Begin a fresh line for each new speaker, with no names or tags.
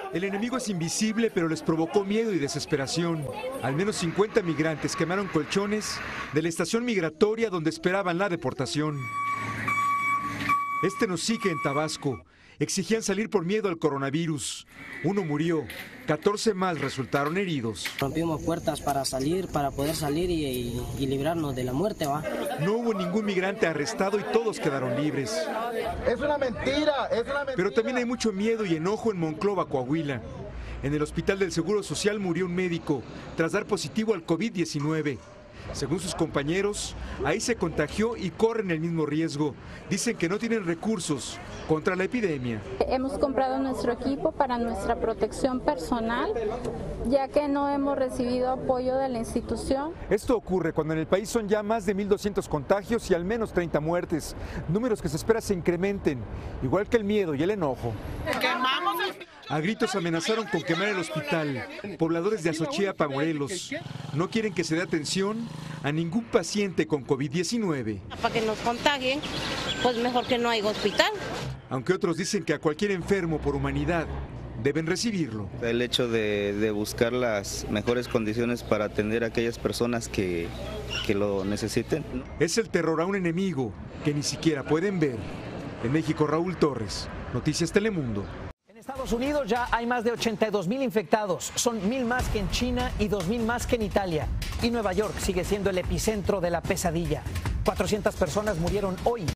El enemigo es invisible, pero les provocó miedo y desesperación. Al menos 50 migrantes quemaron colchones de la estación migratoria donde esperaban la deportación. Este nos sigue en Tabasco. Exigían salir por miedo al coronavirus. Uno murió, 14 más resultaron heridos.
Rompimos puertas para salir, para poder salir y librarnos de la muerte, ¿va?
No hubo ningún migrante arrestado y todos quedaron libres.
Es una mentira, es una mentira.
Pero también hay mucho miedo y enojo en Monclova, Coahuila. En el Hospital del Seguro Social murió un médico tras dar positivo al COVID-19. Según sus compañeros, ahí se contagió y corren el mismo riesgo. Dicen que no tienen recursos contra la epidemia.
Hemos comprado nuestro equipo para nuestra protección personal, ya que no hemos recibido apoyo de la institución.
Esto ocurre cuando en el país son ya más de 1,200 contagios y al menos 30 muertes, números que se espera se incrementen, igual que el miedo y el enojo. A gritos amenazaron con quemar el hospital. Pobladores de Azochiapa, Morelos, no quieren que se dé atención a ningún paciente con COVID-19.
Para que nos contagien, pues mejor que no haya hospital.
Aunque otros dicen que a cualquier enfermo por humanidad deben recibirlo.
El hecho de buscar las mejores condiciones para atender a aquellas personas que lo necesiten.
Es el terror a un enemigo que ni siquiera pueden ver. En México, Raúl Torres, Noticias Telemundo.
En Estados Unidos ya hay más de 82,000 infectados, son 1,000 más que en China y 2,000 más que en Italia. Y Nueva York sigue siendo el epicentro de la pesadilla. 400 personas murieron hoy